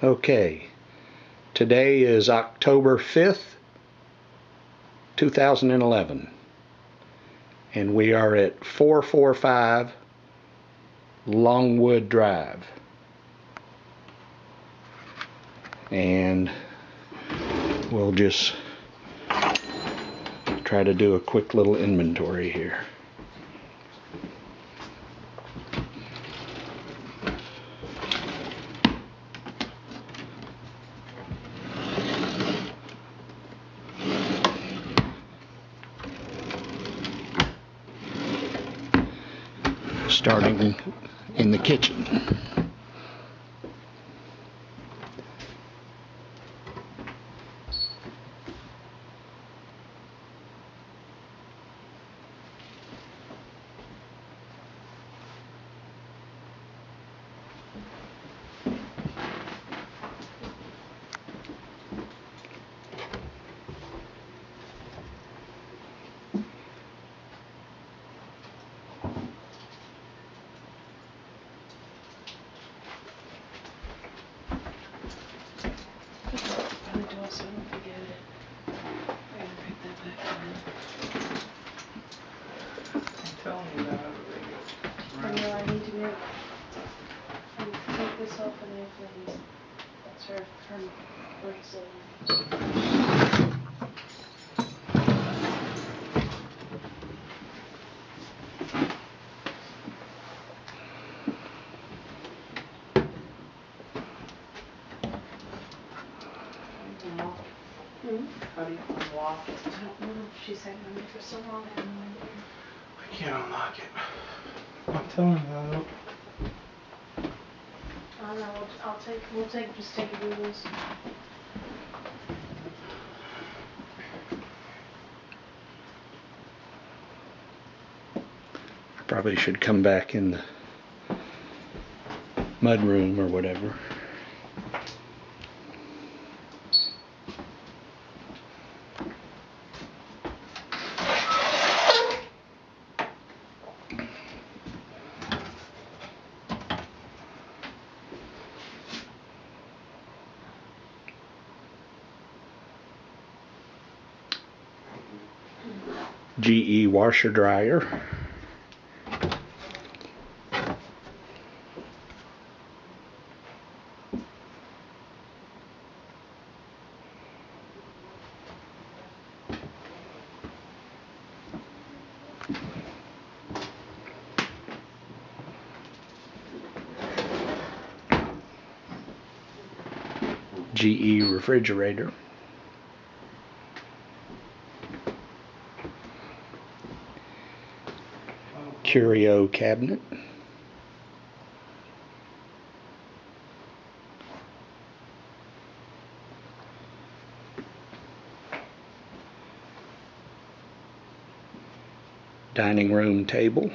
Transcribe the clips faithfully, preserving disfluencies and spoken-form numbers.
Okay, today is October fifth, two thousand eleven, and we are at four forty-five Longwood Drive. And we'll just try to do a quick little inventory here. Starting in the kitchen. How do you unlock it? I don't know. She's had it on me for so long. I have no idea. I can't unlock it. I'm telling you that. I don't know. We'll, I'll take. We'll take. Just take it with us. I probably should come back in the mud room or whatever. G E washer dryer. G E refrigerator. Curio cabinet. Dining room table.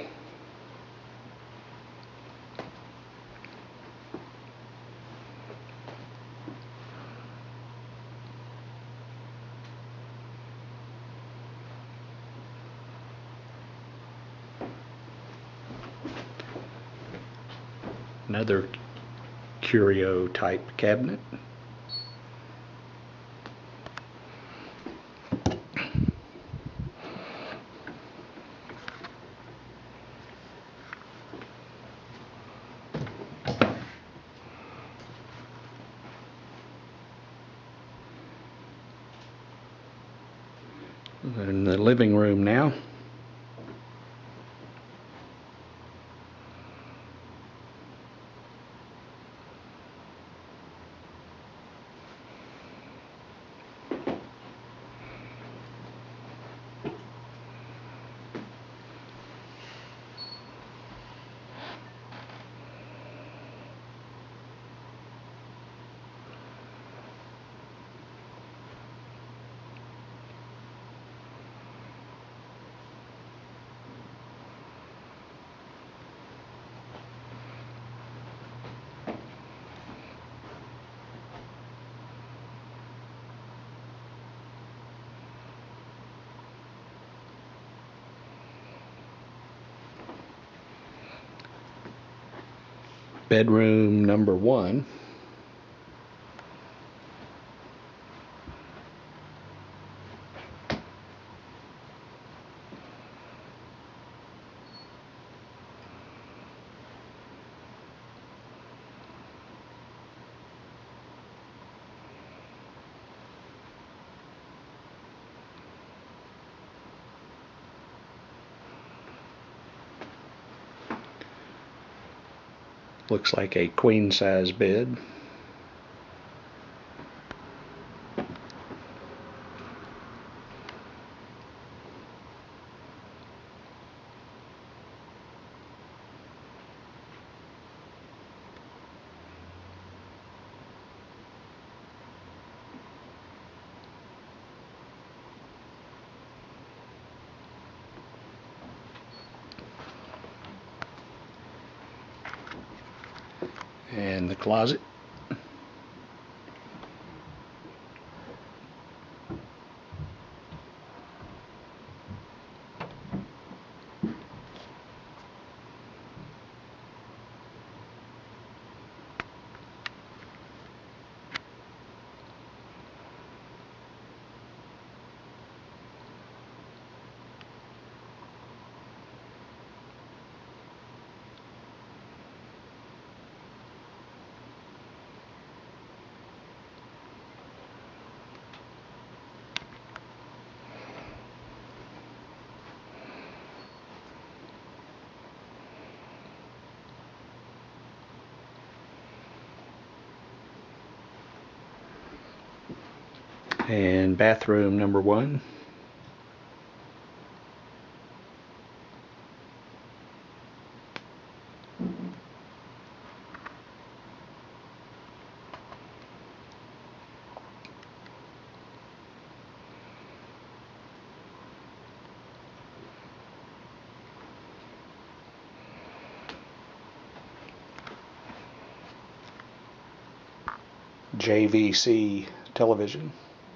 Another curio type cabinet. In the living room now. Bedroom number one. Looks like a queen size bed. And the closet. And bathroom number one. J V C television.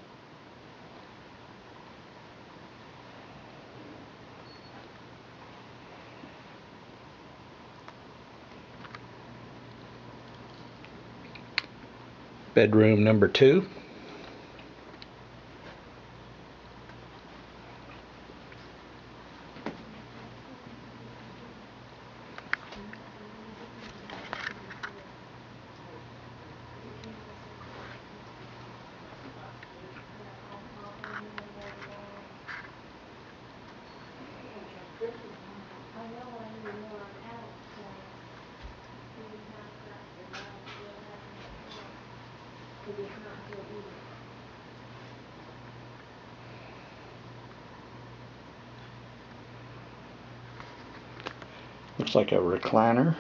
Bedroom number two. Looks like a recliner.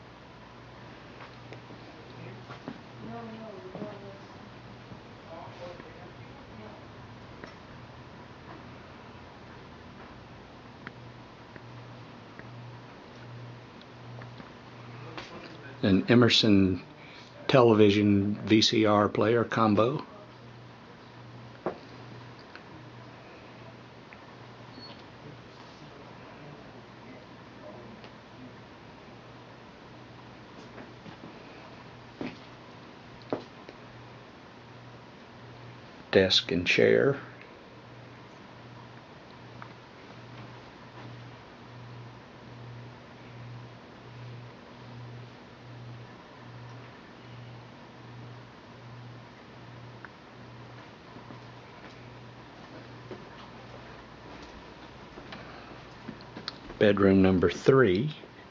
An Emerson television V C R player combo. Desk and chair. Bedroom number three.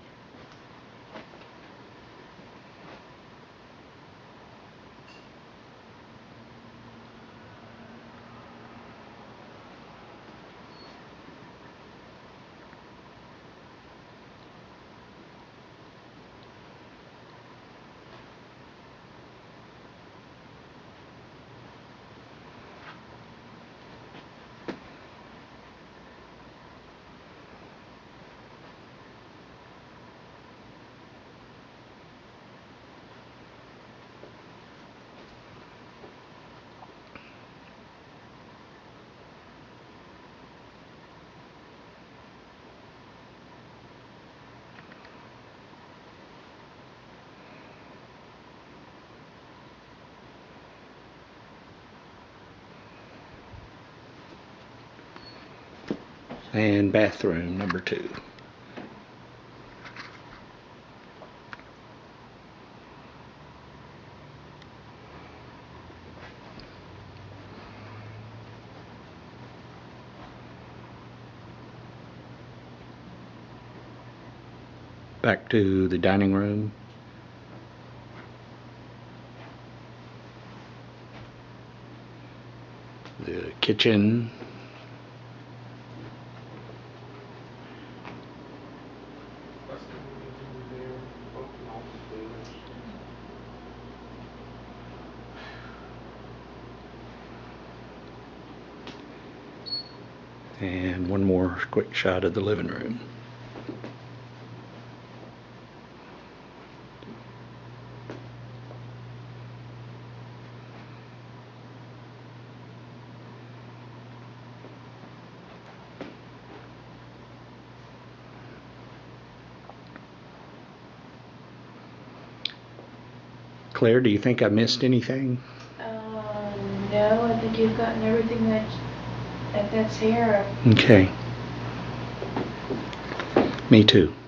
And bathroom number two. Back to the dining room kitchen. And one more quick shot of the living room. Claire, do you think I missed anything? Uh, no, I think you've gotten everything that, that that's here. Okay. Me too.